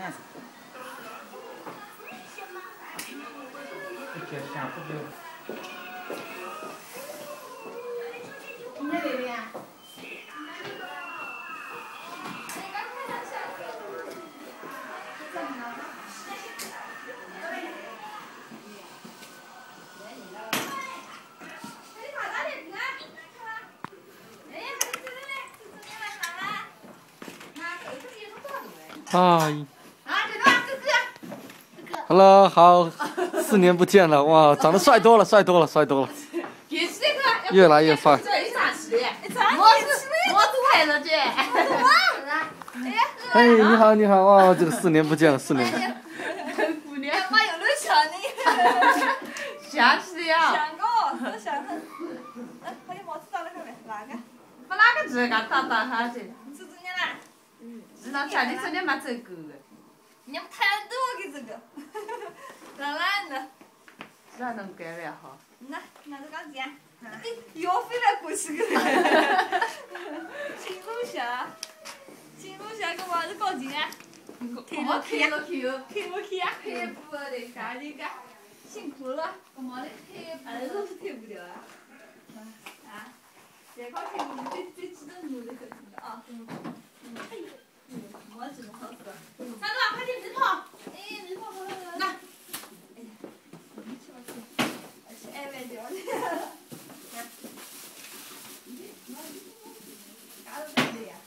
呢？这下不对。你在那边？ 嗨 ，Hello， 好，4年不见了，哇，长得帅多了，帅多了，帅多了，越来越帅。哎，你好，你好，哇，这个4年不见了，4年。 姑娘，妈有点想你。 想死呀！ 想过，都想很。把你帽子戴了看没？哪个？ 把哪个这个打下去？ 是这样啦。 是那前你说你没这个。 你们太多给这个。当然了。 这能改了哈？ 那就讲这样。要飞来过去个。青龙峡，青龙峡干嘛是搞钱啊？ 开不开了去哟？ 开不开啊？ 开不的， 干这个，辛苦了。 干嘛的开不？ 儿子是开不了啊。啊？这块开不了，最激动努力可听的啊。我只能好死了。 三哥，快点米泡。 哎，米泡好了。 那。 哎呀，你吃吧吃。吃爱外掉的。嘎都对呀。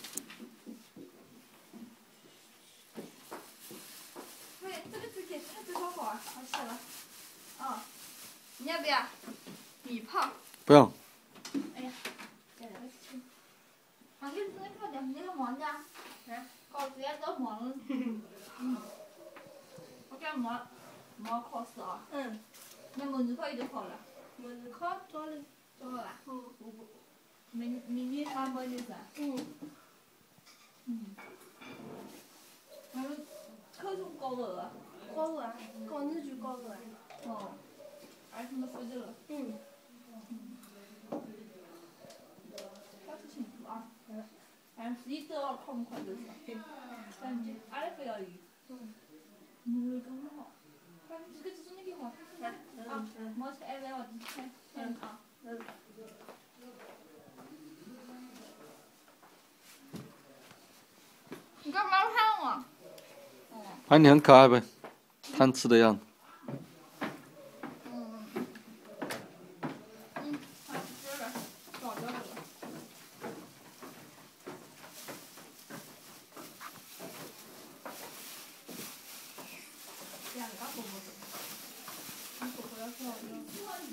对，这个纸给它多少好啊？好吃了。哦，你要不要？米泡。 不要。 哎呀，再来个吃。啊，你这个叫你个忙的？考试也都忙了。我讲忙考试啊。那模拟考已经考了。 模拟考早了。 早了吧？明年上班就是。还有考什么高考啊？ 高考啊，考日语高考啊。 哦，还什么复习了？考试辛苦啊。俺11周二考不考就是。但是阿拉不要有。你干嘛？反正这个就是那个好。毛吃爱玩我吃。啊。你干嘛看我？ 哎，你很可爱呗，贪吃的样子。 好吃了，早就了。这样子，婆婆要说。